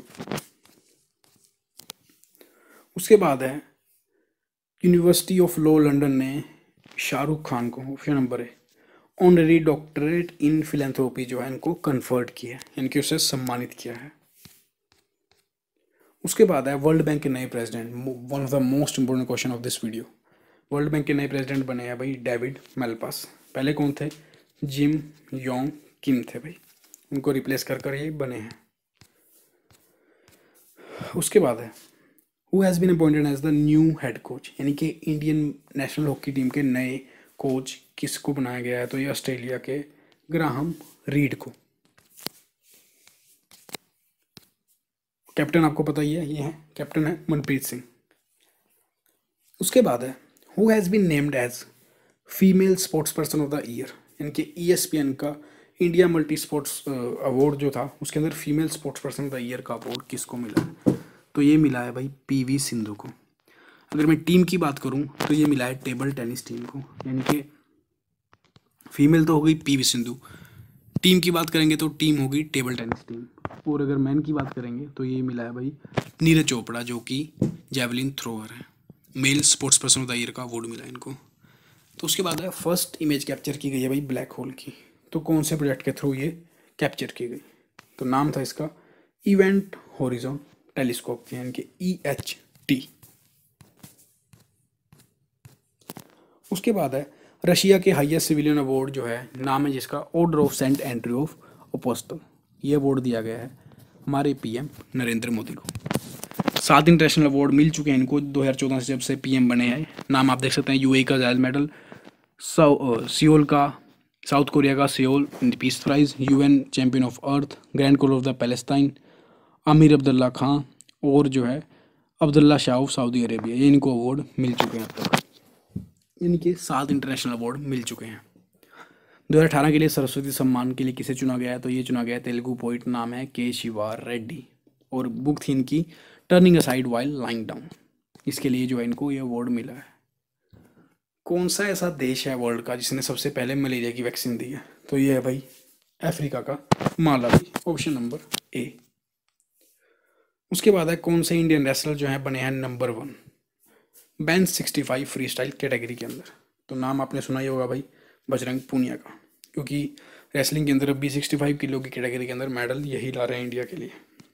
Speaker 1: उसके बाद है यूनिवर्सिटी ऑफ लॉ लंदन ने शाहरुख खान को, ऑप्शन नंबर है ऑनरेरी डॉक्टरेट इन फिलेंथ्रोपी जो है इनको कन्फर्ट किया है, यानी उसे सम्मानित किया है। उसके बाद है वर्ल्ड बैंक के नए president, one of the most important question of this video. World Bank के नए प्रेसिडेंट बने हैं भाई डेविड मेलपास। पहले कौन थे, जिम योंग किम थे भाई, उनको रिप्लेस कर कर ये बने हैं। उसके बाद है who has been appointed as the new head coach, यानी कि इंडियन नेशनल हॉकी टीम के नए कोच किसको बनाया गया है, तो ये ऑस्ट्रेलिया के ग्राहम रीड को। कैप्टन आपको पता ही है, ये है कैप्टन है मनप्रीत सिंह। उसके बाद है who has been named as female sports person of the year, यानी कि ई एस पी एन का इंडिया मल्टी स्पोर्ट्स अवार्ड जो था उसके अंदर female sports person of the year का अवार्ड किसको मिला है, तो ये मिला है भाई पीवी सिंधु को। अगर मैं टीम की बात करूं तो ये मिला है टेबल टेनिस टीम को, यानी कि फीमेल तो हो गई पीवी सिंधु, टीम की बात करेंगे तो टीम होगी टेबल टेनिस टीम। और अगर मैन की बात करेंगे तो ये मिला है भाई नीरज चोपड़ा जो कि जैवलिन थ्रोअर है, male sports person of the year का अवार्ड मिला है इनको। तो उसके बाद है फर्स्ट इमेज कैप्चर की गई है भाई ब्लैक होल की, तो कौन से प्रोजेक्ट के थ्रू ये कैप्चर की गई, तो नाम था इसका इवेंट हॉरिजॉन टेलीस्कोप, यानी कि ई एच टी। उसके बाद है रशिया के हाईएस्ट सिविलियन अवार्ड जो है, नाम है जिसका Order of Saint Andrew of Apostle, ये अवार्ड दिया गया है हमारे पीएम नरेंद्र मोदी को। सात इंटरनेशनल अवार्ड मिल चुके हैं इनको दो हज़ार चौदह से जब से पीएम बने हैं। नाम आप देख सकते हैं यूएई का जायज मेडल, सियोल का, साउथ कोरिया का Seoul peace prize, UN champion of earth, Grand Collar of the Palestine, Amir Abdullah Khan, और जो है Abdullah Shah of Saudi Arabia, ये इनको अवार्ड मिल चुके हैं अब तक, यानी कि सात इंटरनेशनल अवार्ड मिल चुके हैं। दो हज़ार अठारह के लिए सरस्वती सम्मान के लिए किसे चुना गया है, तो ये चुना गया है तेलुगु पोइट, नाम है के शिवा रेड्डी, और बुक थी इनकी turning aside while lying down, इसके लिए जो है इनको ये अवार्ड मिला है। कौन सा ऐसा देश है वर्ल्ड का जिसने सबसे पहले मलेरिया की वैक्सीन दी है, तो ये है भाई अफ्रीका का मालावी, ऑप्शन नंबर ए। उसके बाद है कौन से इंडियन रेसलर जो है बने हैं नंबर वन बैन sixty five freestyle category के अंदर, तो नाम आपने सुना ही होगा भाई बजरंग पूनिया का, क्योंकि रेसलिंग के अंदर अभी सिक्सटी फाइव किलो की कैटेगरी के अंदर मेडल यही ला रहे हैं इंडिया के लिए।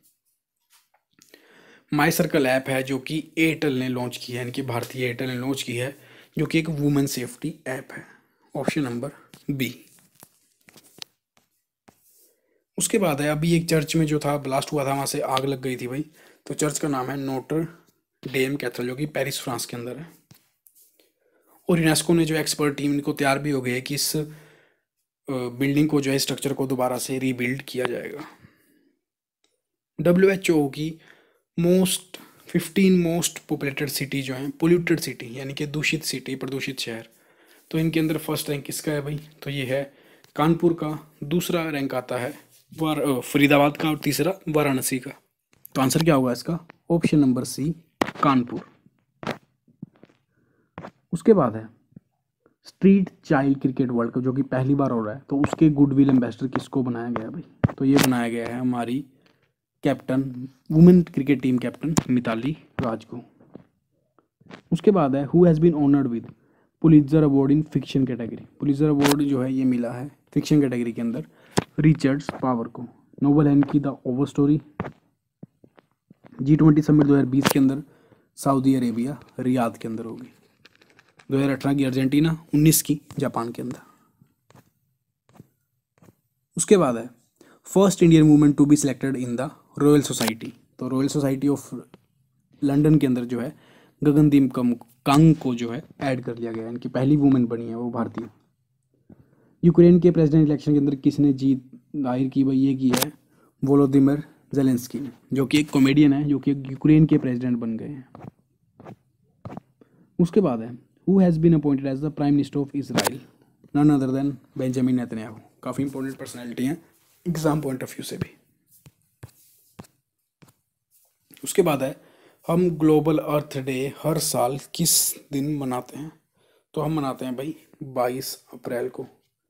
Speaker 1: माई सर्कल ऐप है जो कि एयरटेल ने लॉन्च की है, यानी कि भारतीय एयरटेल ने लॉन्च की है, जो कि एक वुमेन सेफ्टी ऐप है, ऑप्शन नंबर बी। उसके बाद है अभी एक चर्च में जो था ब्लास्ट हुआ था, वहाँ से आग लग गई थी भाई, तो चर्च का नाम है नोटर डेम कैथेड्रल जो कि पेरिस फ्रांस के अंदर है। और यूनेस्को ने जो एक्सपर्ट टीम इनको तैयार भी हो गई है कि इस बिल्डिंग को जो है, स्ट्रक्चर को दोबारा से रीबिल्ड किया जाएगा। डब्ल्यू एच ओ की most fifteen most populated city जो है, पोल्यूटेड सिटी यानी कि दूषित सिटी, प्रदूषित शहर, तो इनके अंदर फर्स्ट रैंक किसका है भाई? तो ये है कानपुर का। दूसरा रैंक आता है वार फरीदाबाद का और तीसरा वाराणसी का। तो आंसर क्या होगा इसका? Option number C, Kanpur. उसके बाद है street child cricket world cup, जो कि पहली बार हो रहा है, तो उसके गुडविल एम्बेसडर किसको बनाया गया भाई? तो ये बनाया गया है हमारी captain, women cricket team captain Mithali Raj को। उसके बाद है who has been honoured with Pulitzer award in fiction category. Pulitzer award जो है ये मिला है फिक्शन कैटेगरी के अंदर रिचर्ड्स पावर को। नोबल है इनकी The Overstory. G twenty summit दो हज़ार बीस के अंदर सऊदी अरेबिया रियाद के अंदर होगी। दो हज़ार अठारह की अर्जेंटीना, उन्नीस की जापान के अंदर। उसके बाद है first Indian women to be selected in the Royal Society. तो रॉयल सोसाइटी ऑफ लंदन के अंदर जो है गगनदीप कांग को जो है ऐड कर लिया गया, इनकी पहली वुमेन बनी है वो भारतीय। यूक्रेन के प्रेसिडेंट इलेक्शन के अंदर किसने जीत दायर की भाई? ये की है वोलोदिमिर जेलेंस्की ने, जो कि एक कॉमेडियन है, जो कि यूक्रेन के प्रेसिडेंट बन गए हैं। उसके बाद है who has been appointed as the prime minister of Israel? None other than Benjamin Netanyahu. काफ़ी इंपॉर्टेंट पर्सनैलिटी हैं एग्जाम पॉइंट ऑफ व्यू से भी। उसके बाद है हम ग्लोबल अर्थ डे हर साल किस दिन मनाते हैं? तो हम मनाते हैं भाई बाईस अप्रैल को,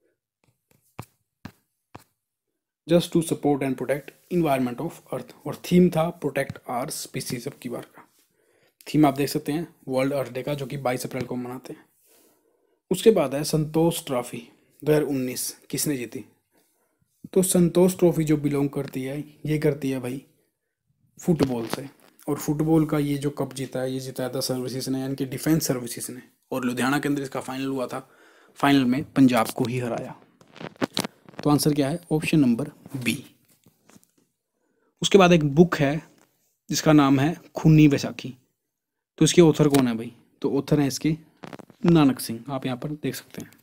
Speaker 1: just to support and protect environment of earth. और थीम था प्रोटेक्ट आवर स्पीसीज अब की बार का। थीम आप देख सकते हैं वर्ल्ड अर्थ डे का, जो कि बाईस अप्रैल को मनाते हैं। उसके बाद है संतोष ट्रॉफी दो हज़ार उन्नीस किसने जीती? तो संतोष ट्रॉफी जो बिलोंग करती है, ये करती है भाई फुटबॉल से। और फुटबॉल का ये जो कप जीता है, ये जीता था सर्विसेज ने, यानी कि डिफेंस सर्विसेज ने। और लुधियाना के अंदर इसका फाइनल हुआ था, फाइनल में पंजाब को ही हराया। तो आंसर क्या है? Option number B. उसके बाद एक बुक है जिसका नाम है खूनी बैसाखी। तो इसके ऑथर कौन है भाई? तो ऑथर है इसके नानक सिंह, आप यहाँ पर देख सकते हैं।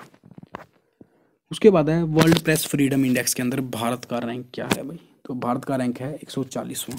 Speaker 1: उसके बाद है वर्ल्ड प्रेस फ्रीडम इंडेक्स के अंदर भारत का रैंक क्या है भाई? तो भारत का रैंक है एक सौ चालीसवां।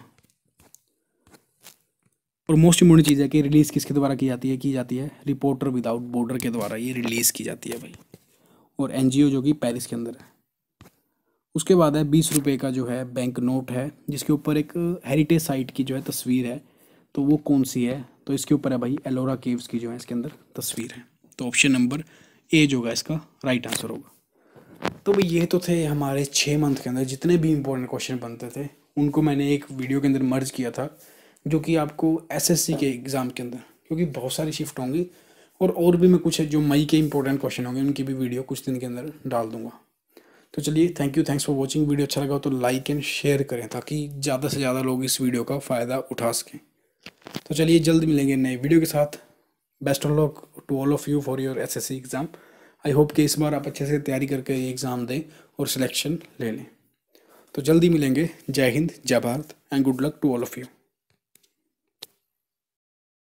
Speaker 1: और मोस्ट इम्पोर्टेंट चीज़ है कि रिलीज़ किसके द्वारा की जाती है? की जाती है रिपोर्टर विदाउट बॉर्डर के द्वारा ये रिलीज़ की जाती है भाई। और एनजीओ जो कि पेरिस के अंदर है। उसके बाद है बीस रुपये का जो है बैंक नोट है, जिसके ऊपर एक हेरिटेज साइट की जो है तस्वीर है। तो वो कौन सी है? तो इसके ऊपर है भाई एलोरा केव्स की जो है इसके अंदर तस्वीर है। तो ऑप्शन नंबर ए जो होगा इसका राइट आंसर होगा। तो भाई ये तो थे हमारे छः मंथ के अंदर जितने भी इंपॉर्टेंट क्वेश्चन बनते थे, उनको मैंने एक वीडियो के अंदर मर्ज किया था, जो कि आपको एसएससी के एग्ज़ाम के अंदर, क्योंकि बहुत सारी शिफ्ट होंगी और और भी मैं कुछ जो मई के इंपॉर्टेंट क्वेश्चन होंगे उनकी भी वीडियो कुछ दिन के अंदर डाल दूंगा। तो चलिए, thank you, thanks for watching. Video अच्छा लगा तो लाइक एंड शेयर करें ताकि ज़्यादा से ज़्यादा लोग इस वीडियो का फ़ायदा उठा सकें। तो चलिए, जल्द मिलेंगे नए वीडियो के साथ। Best of luck to all of you for your SSC exam. I hope कि इस बार आप अच्छे से तैयारी करके ये एग्ज़ाम दें और सिलेक्शन ले लें। तो जल्दी मिलेंगे। जय हिंद, जय Bharat and good luck to all of you.